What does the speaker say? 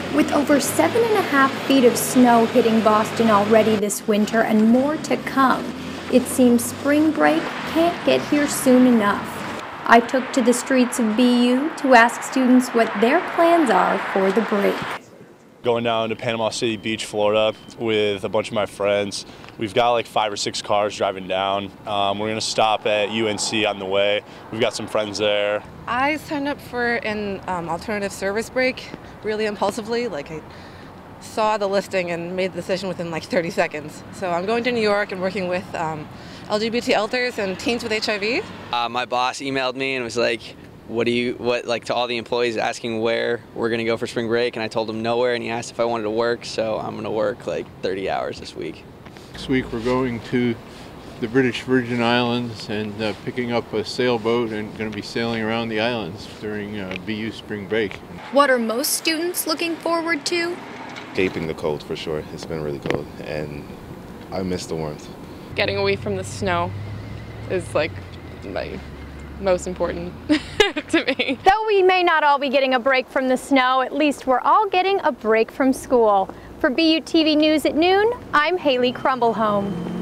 With over 7.5 feet of snow hitting Boston already this winter and more to come, it seems spring break can't get here soon enough. I took to the streets of BU to ask students what their plans are for the break. Going down to Panama City Beach, Florida with a bunch of my friends. We've got like 5 or 6 cars driving down. We're going to stop at UNC on the way. We've got some friends there. I signed up for an alternative service break really impulsively. Like I saw the listing and made the decision within like 30 seconds. So I'm going to New York and working with LGBT elders and teens with HIV. My boss emailed me and was like, to all the employees asking where we're going to go for spring break, and I told him nowhere, and he asked if I wanted to work, so I'm going to work like 30 hours this week. Next week we're going to the British Virgin Islands and picking up a sailboat and going to be sailing around the islands during BU spring break. What are most students looking forward to? Escaping the cold for sure. It's been really cold and I miss the warmth. Getting away from the snow is like my most important to me. Though we may not all be getting a break from the snow, at least we're all getting a break from school. For BU TV News at noon, I'm Haley Crumblehome.